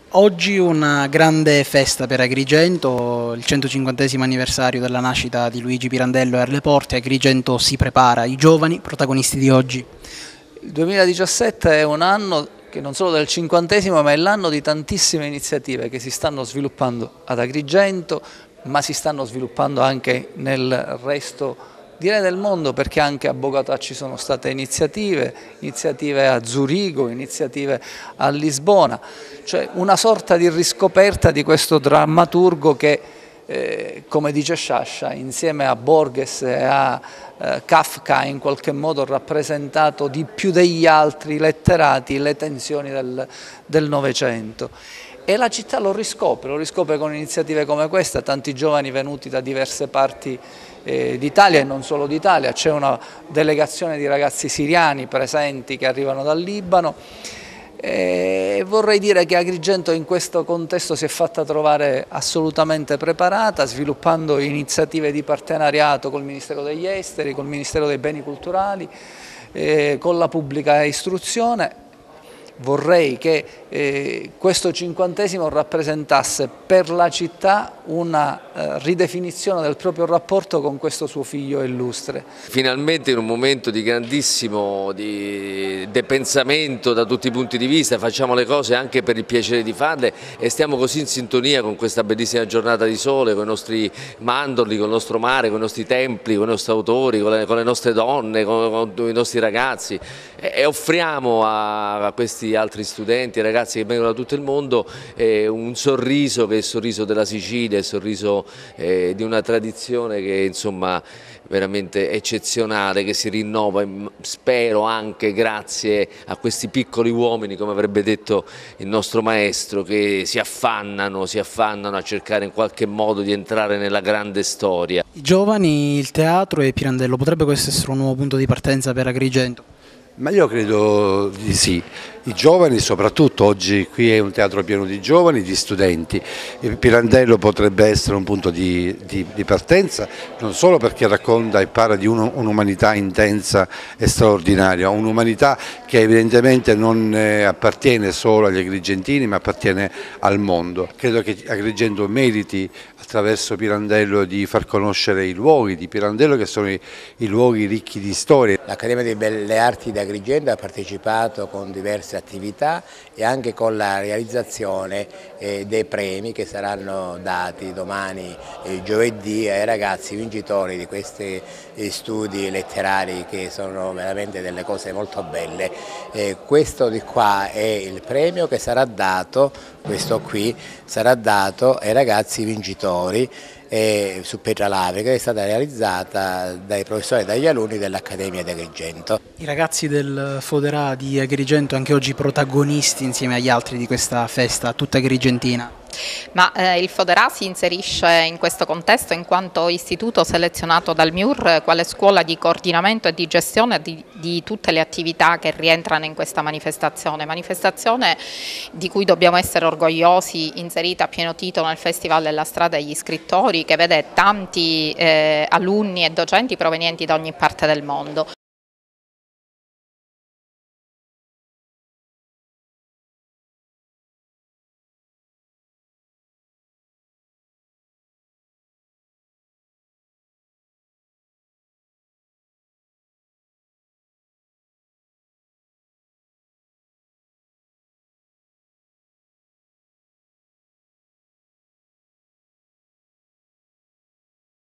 Oggi una grande festa per Agrigento, il 150° anniversario della nascita di Luigi Pirandello è alle porte. Agrigento si prepara, i giovani protagonisti di oggi. Il 2017 è un anno che non solo del 50°, ma è l'anno di tantissime iniziative che si stanno sviluppando ad Agrigento, ma si stanno sviluppando anche nel resto, direi, del mondo, perché anche a Bogotà ci sono state iniziative a Zurigo, iniziative a Lisbona, cioè una sorta di riscoperta di questo drammaturgo che, come dice Sciascia, insieme a Borges e a Kafka, in qualche modo ha rappresentato di più degli altri letterati le tensioni del Novecento. E la città lo riscopre con iniziative come questa, tanti giovani venuti da diverse parti d'Italia e non solo d'Italia. C'è una delegazione di ragazzi siriani presenti che arrivano dal Libano. E vorrei dire che Agrigento in questo contesto si è fatta trovare assolutamente preparata, sviluppando iniziative di partenariato col Ministero degli Esteri, col Ministero dei Beni Culturali, con la pubblica istruzione. Vorrei che questo 50° rappresentasse per la città una ridefinizione del proprio rapporto con questo suo figlio illustre. Finalmente in un momento di grandissimo depensamento da tutti i punti di vista, facciamo le cose anche per il piacere di farle e stiamo così in sintonia con questa bellissima giornata di sole, con i nostri mandorli, con il nostro mare, con i nostri templi, con i nostri autori, con le nostre donne, con i nostri ragazzi e offriamo a questi altri studenti e ragazzi che vengono da tutto il mondo un sorriso che è il sorriso della Sicilia, il sorriso di una tradizione che insomma veramente eccezionale, che si rinnova, spero anche grazie a questi piccoli uomini, come avrebbe detto il nostro maestro, che si affannano a cercare in qualche modo di entrare nella grande storia. I giovani, il teatro e Pirandello, potrebbe questo essere un nuovo punto di partenza per Agrigento? Ma io credo di sì, i giovani soprattutto, oggi qui è un teatro pieno di giovani, di studenti, e Pirandello potrebbe essere un punto di partenza, non solo perché racconta e parla di un'umanità intensa e straordinaria, un'umanità che evidentemente non appartiene solo agli agrigentini ma appartiene al mondo. Credo che Agrigento meriti attraverso Pirandello di far conoscere i luoghi di Pirandello, che sono i luoghi ricchi di storia. L'Accademia di Belle Arti di Agrigento ha partecipato con diverse attività e anche con la realizzazione dei premi che saranno dati domani giovedì ai ragazzi vincitori di questi studi letterari, che sono veramente delle cose molto belle. Questo di qua è il premio che sarà dato, questo qui sarà dato ai ragazzi vincitori su Petra Lavri, che è stata realizzata dai professori e dagli alunni dell'Accademia di Agrigento. I ragazzi del Foderà di Agrigento anche oggi protagonisti insieme agli altri di questa festa tutta agrigentina. Ma il Foderà si inserisce in questo contesto in quanto istituto selezionato dal MIUR quale scuola di coordinamento e di gestione di tutte le attività che rientrano in questa manifestazione di cui dobbiamo essere orgogliosi, inserita a pieno titolo nel Festival della Strada degli Scrittori, che vede tanti alunni e docenti provenienti da ogni parte del mondo.